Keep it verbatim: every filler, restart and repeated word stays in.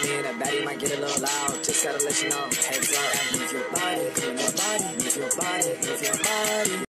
me and that baddie might get a little loud. Just gotta let you know, heads up, move your body, move your body, move your body, move your body.